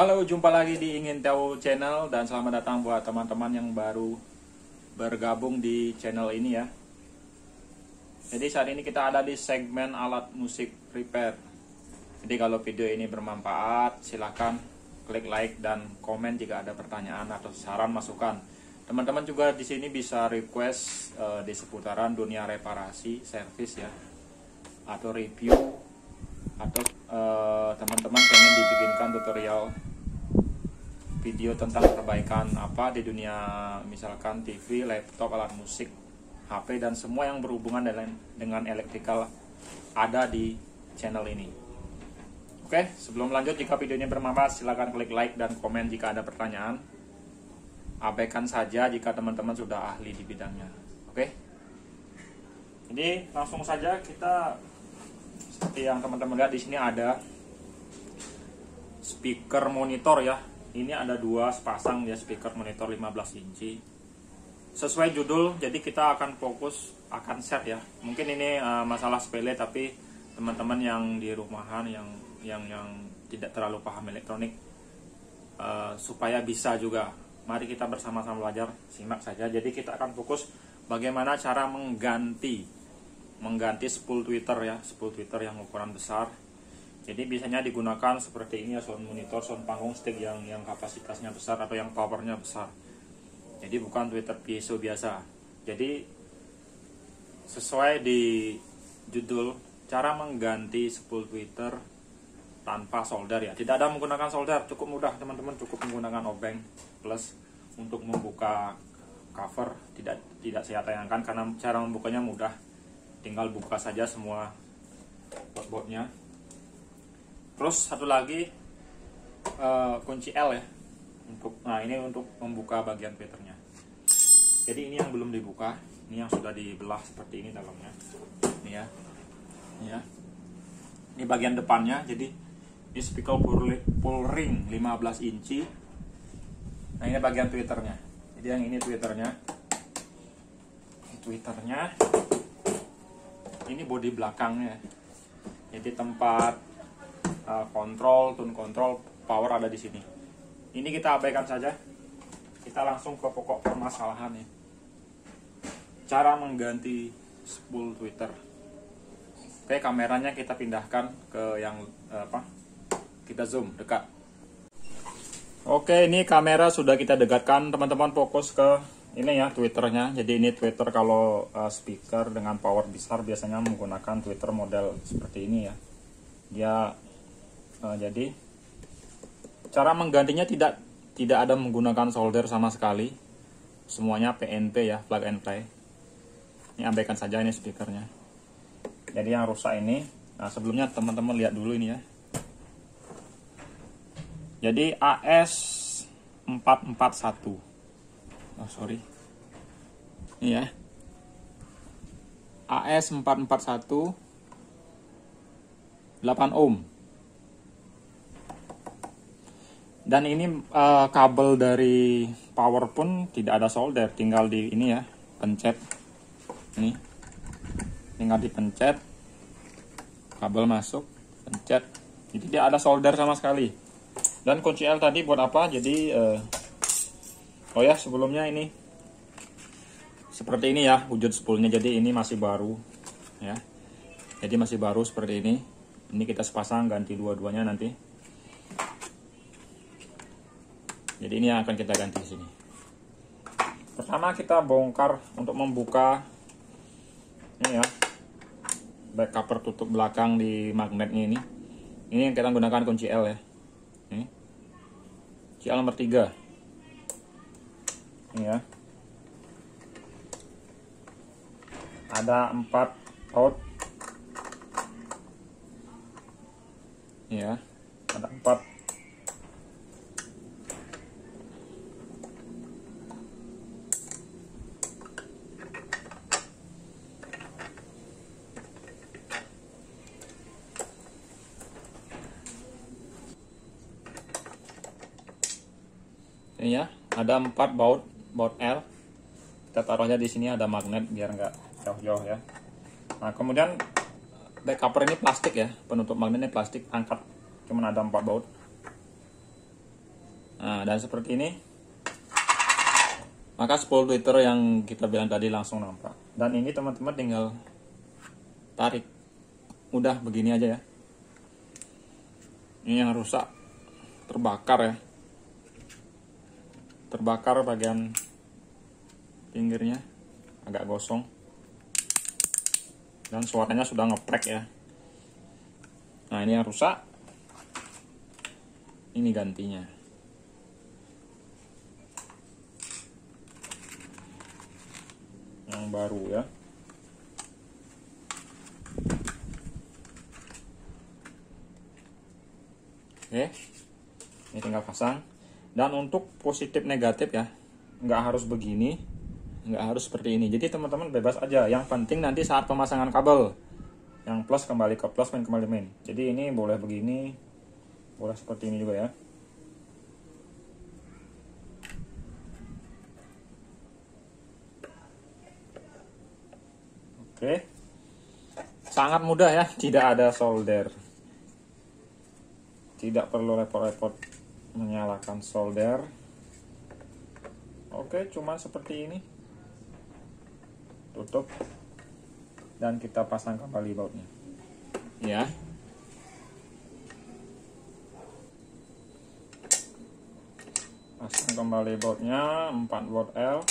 Halo, jumpa lagi di Ingin Tahu Channel dan selamat datang buat teman-teman yang baru bergabung di channel ini ya. Jadi saat ini kita ada di segmen alat musik repair. Jadi kalau video ini bermanfaat, silakan klik like dan komen jika ada pertanyaan atau saran masukan. Teman-teman juga di sini bisa request di seputaran dunia reparasi, servis ya, atau review, atau teman-teman pengen dibikinkan tutorial video tentang perbaikan apa di dunia, misalkan TV, laptop, alat musik, HP dan semua yang berhubungan dengan elektrikal ada di channel ini. Oke, sebelum lanjut, jika videonya bermanfaat silahkan klik like dan komen jika ada pertanyaan. Abaikan saja jika teman-teman sudah ahli di bidangnya. Oke, jadi langsung saja kita, seperti yang teman-teman lihat di sini ada speaker monitor ya. Ini ada dua sepasang ya, speaker monitor 15 inci. Sesuai judul, jadi kita akan fokus akan set ya. Mungkin ini masalah sepele, tapi teman-teman yang di rumahan yang tidak terlalu paham elektronik supaya bisa juga. Mari kita bersama-sama belajar, simak saja. Jadi kita akan fokus bagaimana cara mengganti spool tweeter ya, spool tweeter yang ukuran besar. Jadi biasanya digunakan seperti ini ya, sound monitor, sound panggung stick yang kapasitasnya besar atau yang powernya besar. Jadi bukan tweeter piezo biasa. Jadi sesuai di judul, cara mengganti spool tweeter tanpa solder ya. Tidak ada menggunakan solder, cukup mudah teman-teman, cukup menggunakan obeng plus. Untuk membuka cover tidak saya tayangkan karena cara membukanya mudah. Tinggal buka saja semua board-boardnya. Terus satu lagi kunci L ya, ini untuk membuka bagian tweeternya. Jadi ini yang belum dibuka, ini yang sudah dibelah seperti ini dalamnya. Ini ya, ini bagian depannya. Jadi ini speaker pull ring 15 inci. Nah ini bagian tweeternya. Jadi yang ini tweeternya. Ini bodi belakangnya. Jadi tempat kontrol, tune kontrol, power ada di sini. Ini kita abaikan saja. Kita langsung ke pokok permasalahan ya. Cara mengganti spool tweeter. Oke, kameranya kita pindahkan ke yang kita zoom dekat. Oke, ini kamera sudah kita dekatkan, teman-teman. Fokus ke ini ya, tweeternya. Jadi ini tweeter, kalau speaker dengan power besar biasanya menggunakan tweeter model seperti ini ya. Dia jadi cara menggantinya tidak ada menggunakan solder sama sekali. Semuanya PNP ya, plug and play. Ini abaikan saja ini speakernya. Jadi yang rusak ini, nah sebelumnya teman-teman lihat dulu ini ya. Jadi AS441. Oh sorry. Ini ya. AS441 8 ohm. Dan ini kabel dari power pun tidak ada solder, tinggal di ini ya, pencet. Ini. Tinggal dipencet. Kabel masuk, pencet. Jadi tidak ada solder sama sekali. Dan kunci L tadi buat apa? Jadi oh ya, sebelumnya ini seperti ini ya wujud spoolnya. Jadi ini masih baru ya. Jadi masih baru seperti ini. Ini kita sepasang, ganti dua-duanya nanti. Jadi ini yang akan kita ganti di sini. Pertama kita bongkar untuk membuka ini ya, back cover tutup belakang di magnetnya ini. Ini yang kita gunakan kunci L ya. Ini kunci L nomor 3. Ini ya. Ada 4 out. Ini ya. Ada 4. Ini ya, ada 4 baut L. Kita taruhnya di sini, ada magnet biar nggak jauh-jauh ya. Nah kemudian back cover ini plastik ya, penutup magnetnya plastik, angkat, cuman ada 4 baut. Nah, dan seperti ini, maka spool tweeter yang kita bilang tadi langsung nampak. Dan ini teman-teman tinggal tarik, udah begini aja ya. Ini yang rusak, terbakar ya, terbakar bagian pinggirnya, agak gosong, dan suaranya sudah ngeprek ya. Nah, ini yang rusak, ini gantinya. Yang baru ya. Oke, ini tinggal pasang. Dan untuk positif negatif ya, nggak harus begini, nggak harus seperti ini. Jadi teman-teman bebas aja. Yang penting nanti saat pemasangan kabel, yang plus kembali ke plus, main kembali main. Jadi ini boleh begini, boleh seperti ini juga ya. Oke, sangat mudah ya, tidak ada solder. Tidak perlu repot-repot menyalakan solder. Oke, cuma seperti ini. Tutup. Dan kita pasang kembali bautnya. Ya. Pasang kembali bautnya 4 volt L.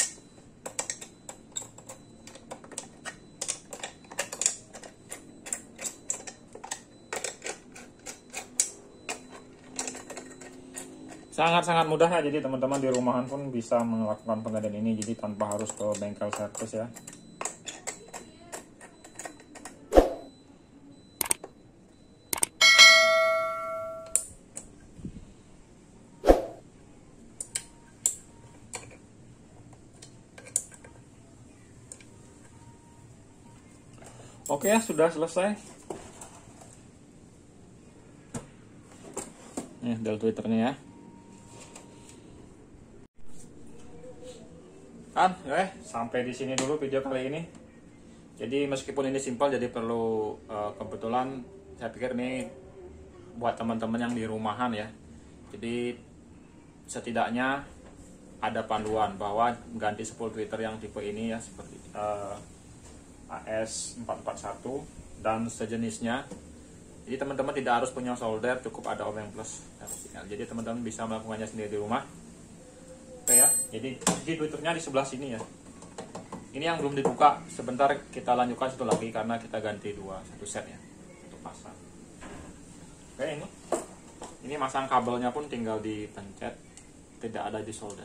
Sangat-sangat mudah ya, jadi teman-teman di rumahan pun bisa melakukan penggantian ini, jadi tanpa harus ke bengkel servis ya. Oke ya, sudah selesai. Nih del tweeternya ya. Kan, sampai di sini dulu video kali ini. Jadi meskipun ini simpel, jadi perlu kebetulan saya pikir ini buat teman-teman yang di rumahan ya. Jadi setidaknya ada panduan bahwa ganti spool tweeter yang tipe ini ya, seperti AS441 dan sejenisnya. Jadi teman-teman tidak harus punya solder, cukup ada omeng plus. Jadi teman-teman bisa melakukannya sendiri di rumah. Oke ya, jadi posisi tweeternya di sebelah sini ya. Ini yang belum dibuka, sebentar kita lanjutkan satu lagi karena kita ganti satu set ya untuk pasang. Oke, ini masang kabelnya pun tinggal dipencet, tidak ada di solder.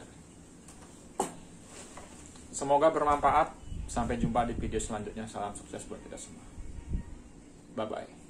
Semoga bermanfaat. Sampai jumpa di video selanjutnya. Salam sukses buat kita semua. Bye bye.